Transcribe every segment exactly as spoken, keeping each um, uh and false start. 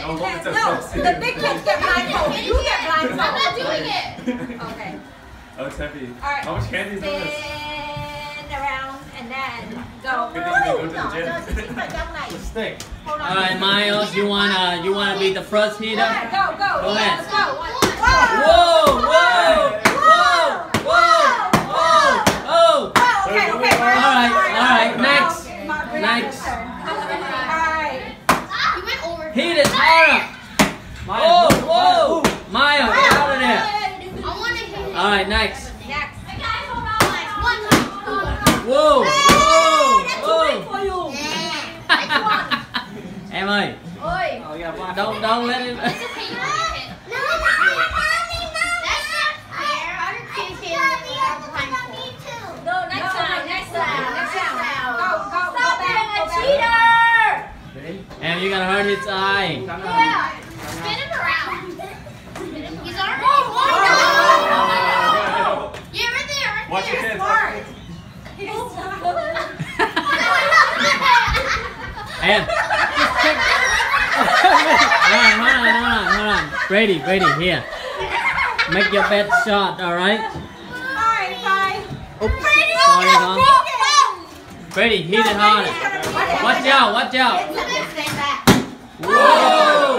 No, the big kids get blindfolded. You get blindfolded. I'm not doing it. Okay. Oh, it's heavy. All right. How much candy is this? Spin around and then go. Good thing you didn't go to the gym. The stick. Hold on. All right, Miles, you wanna you wanna be the first hitter? Yeah, go, go. Go ahead. Let's go. One. Whoa, whoa, whoa, whoa, whoa, oh. Okay, okay. All right, all right, next, next. All right. You went over. Hit it harder. Oh, whoa, Miles, get out of there. I want to hit it. All right, next. Next. One. Whoa, whoa, For you. whoa. Em ơi, Oi. Oh, yeah, black. don't don't let it. It's okay, you can hit. No, that's not fair. Other kids hit it all the time. No, next time. Next time. Next time. Go, go. Stop go back, being a go back. cheater! Em, you're gonna hurt his eye. Yeah. Spin him around. He's already. Oh, Oh, yeah, right there, right Watch your there. hands. Watch your hands. Em, just check. Hold on, hold on, hold on, hold on. Brady, Brady, here. Make your best shot, all right? Alright, fine. Oops, sorry, Tom. Brady, hit it harder. Watch out, watch out. Whoa!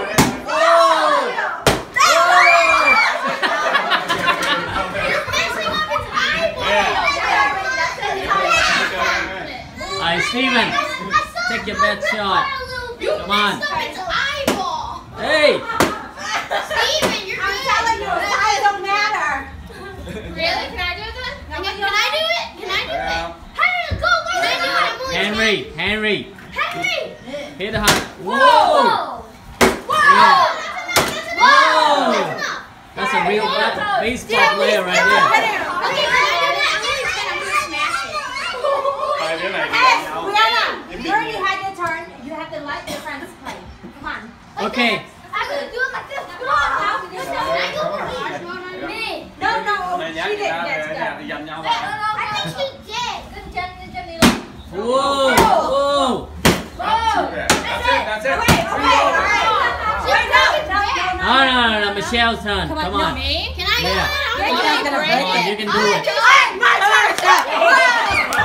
Alright, Steven, take your best shot. Come on. Hey! Steven, you're I'm telling you, size don't matter. Really? Can I do it then? Can, can I do it? Can I do it? Hey, go! Can I do it? I'm willing to Henry, Henry, Henry! hit it hard. Whoa! Whoa! Whoa! Yeah. That's enough! Whoa! That's enough! That's a real ba- baseball player right there. Okay, can I do that? I'm gonna smash it. Five in, I Hey, guess. Brianna, you already had your turn. You have to let your friends play. Come on. Okay. I'm gonna do it like this. Come on now. Can I go first? Me. No, no, Này she nhắc người didn't ta get về to nhà go. thì dành nhau I lại. think he did. Good job, good job, Mila. Whoa! Whoa! Whoa! That's it, that's it. Okay, okay, all right. Wait, no, no, no, No, no, no, no, Michelle's turn. Come on. Me? Can I Yeah. go? You're not gonna break Come on, it. you can do it. Alright, my turn.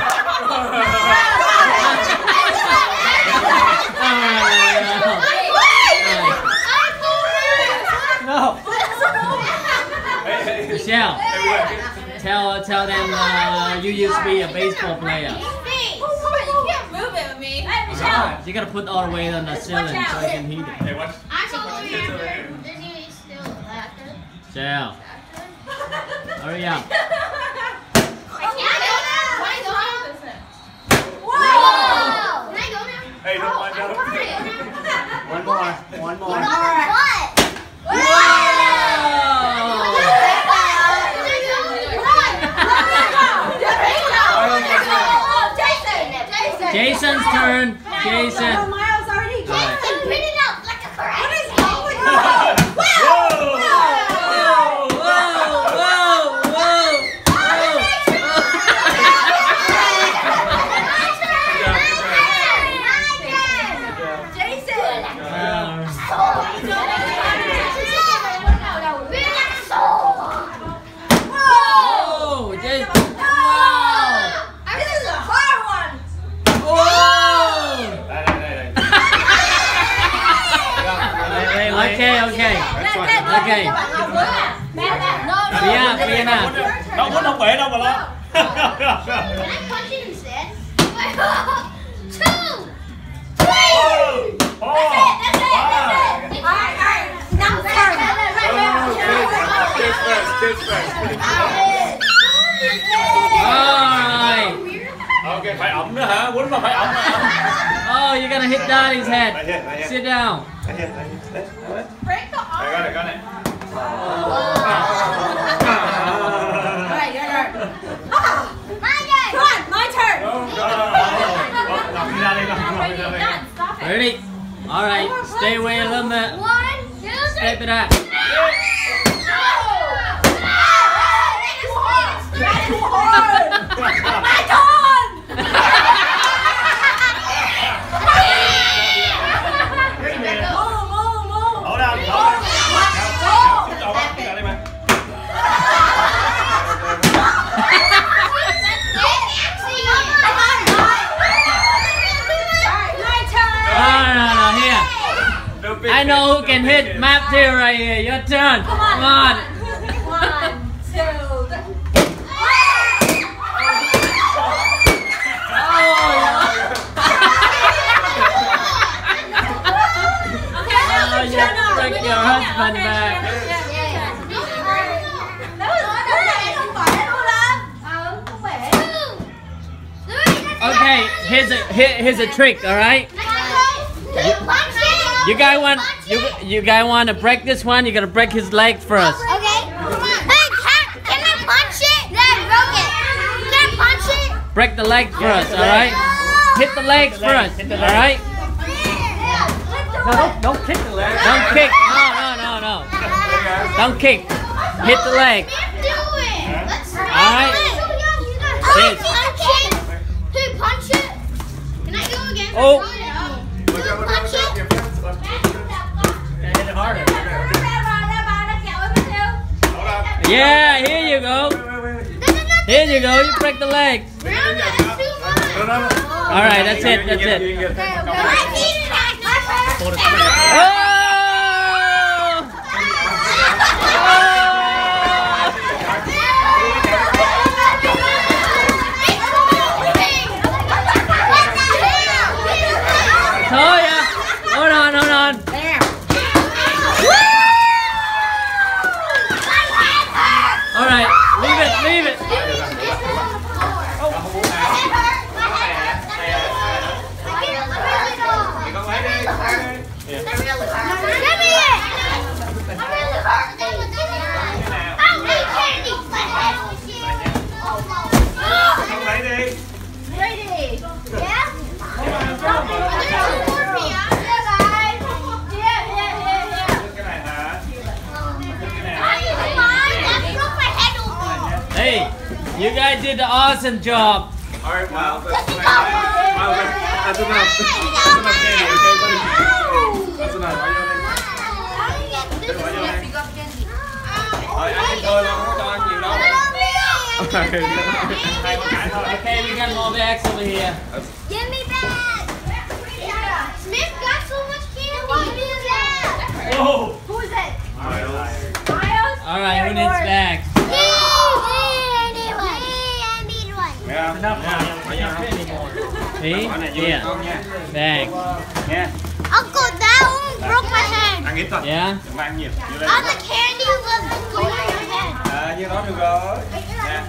No. Hey, hey, Michelle, hey, tell tell them uh, you used to be a baseball player. You can't move it with me. Hey, Michelle. You gotta put all the weight on the ceiling so you can hit it. hey, watch. I'm Watch over the kids over here. here. There's you still after. Michelle, hurry up. I can't go now. Can I go now? Whoa. Can I go now? Hey, don't mind I'm that. tired. One more. One more. What? What? Jason's turn. Jason. Oh, Miles already All right. Jason, print it out like a correct. What is wrong with you? Whoa! Whoa! Whoa! Whoa! Jason. Uh, Whoa! Jason. Wow! This is a hard one. Whoa! Đây, đây, đây, đây. Wait, wait, Okay, okay. That's fine. Okay. Bia, Bia nào. Đâu muốn không bể đâu mà lo. Can I punch it instead? Two! Three! Four. That's it, that's Five. it. All right, all right. Now turn. Oh, kids first, kids first. Alright. Ok, phải ẩm nữa hả? Quýnh mà phải ẩm hả? Oh, you're gonna hit Daddy's head. Right here, right here. Sit down. Right here, right here. Đấy, đấy. Break the arm. Đây, got it, got it. All right, your turn. Ah, come on, my turn. Go, go. Làm đi ra đi, làm đi ra đi. Done. Stop it. Ready? Alright, stay away a little bit. One, two, three. Step it up. That's too hard. My turn. Move, move, move. I know who can hit map two right here. Your turn. Come on. Come on. One, two, three. Oh, you break your husband back. Okay, here's a here, here's a trick. All right. You guys want you you guys want to break this one? You gotta break his leg first. Okay. Come on. Hey, can, can I punch it? Then broke it. Can I punch it? Break the leg first. All right. Hit the legs first. All right. No, don't, don't kick the leg. Don't kick. No, no, no, no. Don't kick. Hit the leg. All right. This. Hey, punch it. Can I do it again? Oh. Punch it. Hit it harder. Yeah, here you go. Here you go. You break the leg. All right, that's it. That's it. Oh! Toya, hold on, hold on. All right, leave it, leave it. Hey, you guys did the awesome job. Alright, wow. That's enough. That's enough. That's enough candy, okay, buddy? That's enough. Rồi, ăn thôi, không có cho ăn nhiều đâu. Okay, we got more bags over here. Give me back. Smith got so much candy. Whoa! Who is it? Miles. Miles? All right, who needs bags? Yeah. See? Here. Bag. Nha. Uncle, that one broke my hand. Ăn ít thôi. Yeah. Đừng mang nhiều. Nhiều lên. All the candy was going in your head. À, như đó được rồi. Nè.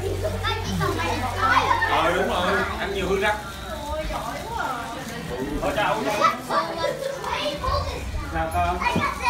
Ờ, đúng rồi. Ăn nhiều hư rắc. Thôi chào. Sao con?